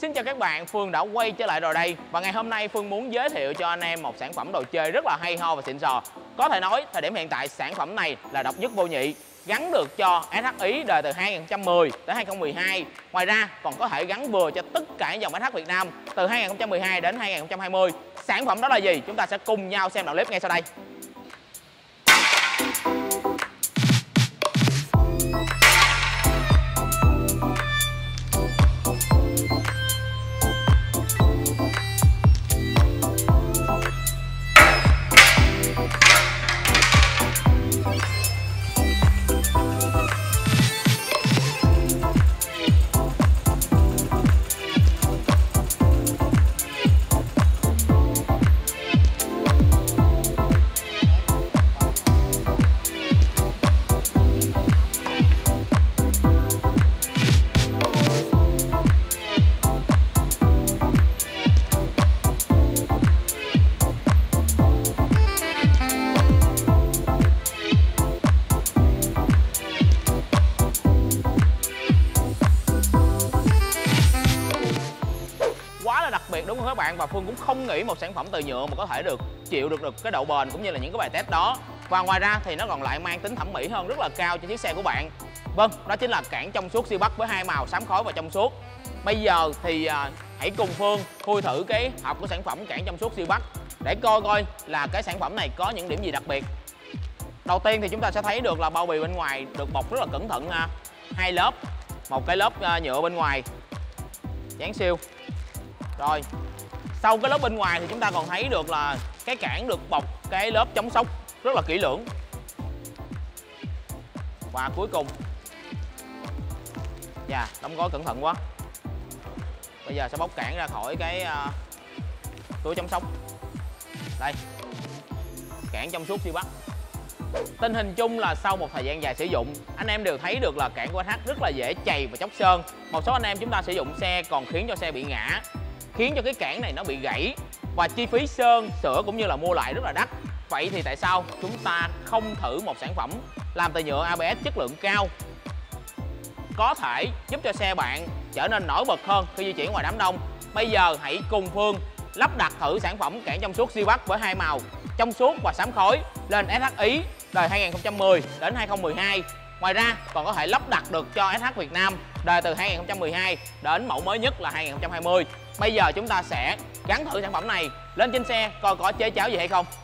Xin chào các bạn, Phương đã quay trở lại rồi đây. Và ngày hôm nay Phương muốn giới thiệu cho anh em một sản phẩm đồ chơi rất là hay ho và xịn sò. Có thể nói thời điểm hiện tại sản phẩm này là độc nhất vô nhị, gắn được cho SHI đời từ 2010 đến 2012. Ngoài ra còn có thể gắn vừa cho tất cả dòng SH Việt Nam từ 2012 đến 2020. Sản phẩm đó là gì? Chúng ta sẽ cùng nhau xem đoạn clip ngay sau đây. Đặc biệt đúng không các bạn, và Phương cũng không nghĩ một sản phẩm từ nhựa mà có thể chịu được cái độ bền cũng như là những cái bài test đó. Và ngoài ra thì nó còn lại mang tính thẩm mỹ hơn rất là cao cho chiếc xe của bạn. Vâng, đó chính là cản trong suốt siêu bắc với hai màu xám khói và trong suốt. Bây giờ thì hãy cùng Phương khui thử cái hộp của sản phẩm cản trong suốt siêu bắc để coi là cái sản phẩm này có những điểm gì đặc biệt. Đầu tiên thì chúng ta sẽ thấy được là bao bì bên ngoài được bọc rất là cẩn thận ha. Hai lớp, một cái lớp nhựa bên ngoài dán siêu. Rồi, sau cái lớp bên ngoài thì chúng ta còn thấy được là cái cản được bọc cái lớp chống sốc rất là kỹ lưỡng. Và cuối cùng, đóng gói cẩn thận quá. Bây giờ sẽ bóc cản ra khỏi cái túi chống sốc. Đây, cản trong suốt siêu bắc. Tình hình chung là sau một thời gian dài sử dụng, anh em đều thấy được là cản của SH rất là dễ chày và chóc sơn. Một số anh em chúng ta sử dụng xe còn khiến cho xe bị ngã, khiến cho cái cản này nó bị gãy và chi phí sơn, sửa cũng như là mua lại rất là đắt. Vậy thì tại sao chúng ta không thử một sản phẩm làm từ nhựa ABS chất lượng cao, có thể giúp cho xe bạn trở nên nổi bật hơn khi di chuyển ngoài đám đông? Bây giờ hãy cùng Phương lắp đặt thử sản phẩm cản trong suốt siêu bắc với hai màu trong suốt và xám khói lên SHI đời 2010 đến 2012. Ngoài ra còn có thể lắp đặt được cho SH Việt Nam đời từ 2012 đến mẫu mới nhất là 2020. Bây giờ chúng ta sẽ gắn thử sản phẩm này lên trên xe coi có chế cháo gì hay không.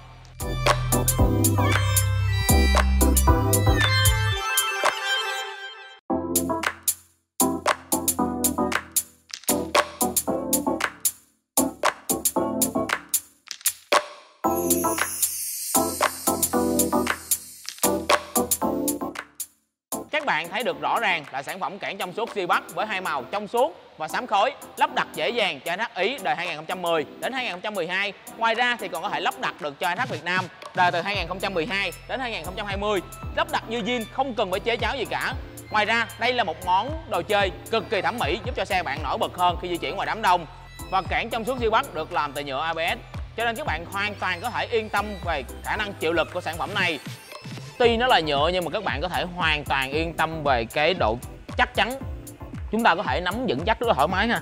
Các bạn thấy được rõ ràng là sản phẩm cản trong suốt siêu bắc với hai màu trong suốt và xám khói, lắp đặt dễ dàng cho SHI đời 2010 đến 2012. Ngoài ra thì còn có thể lắp đặt được cho SH Việt Nam đời từ 2012 đến 2020. Lắp đặt như zin, không cần phải chế cháo gì cả. Ngoài ra đây là một món đồ chơi cực kỳ thẩm mỹ, giúp cho xe bạn nổi bật hơn khi di chuyển ngoài đám đông. Và cản trong suốt siêu bắc được làm từ nhựa ABS, cho nên các bạn hoàn toàn có thể yên tâm về khả năng chịu lực của sản phẩm này. Tuy nó là nhựa nhưng mà các bạn có thể hoàn toàn yên tâm về cái độ chắc chắn. Chúng ta có thể nắm vững chắc rất là thoải mái ha.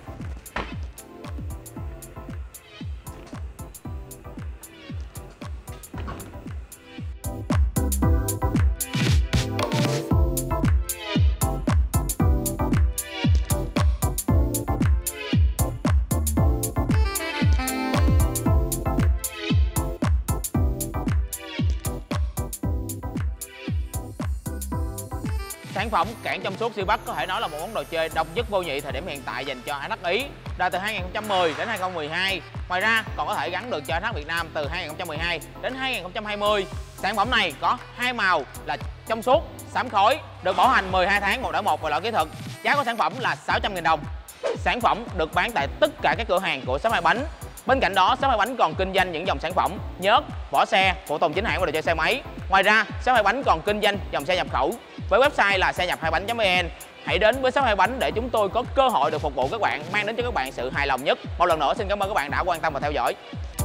Sản phẩm cản trong suốt siêu bắc có thể nói là một món đồ chơi độc nhất vô nhị thời điểm hiện tại dành cho SHI đời từ 2010 đến 2012. Ngoài ra còn có thể gắn được cho SH Việt Nam từ 2012 đến 2020. Sản phẩm này có hai màu là trong suốt, xám khói, được bảo hành 12 tháng 101 và loại kỹ thuật. Giá của sản phẩm là 600.000 đồng. Sản phẩm được bán tại tất cả các cửa hàng của Shop Hai Bánh. Bên cạnh đó, Shop Hai Bánh còn kinh doanh những dòng sản phẩm nhớt, vỏ xe, phụ tùng chính hãng và đồ chơi xe máy. Ngoài ra, Shop Hai Bánh còn kinh doanh dòng xe nhập khẩu với website là xe nhập hai bánh.vn. Hãy đến với Shop Hai Bánh để chúng tôi có cơ hội được phục vụ các bạn, mang đến cho các bạn sự hài lòng nhất. Một lần nữa xin cảm ơn các bạn đã quan tâm và theo dõi.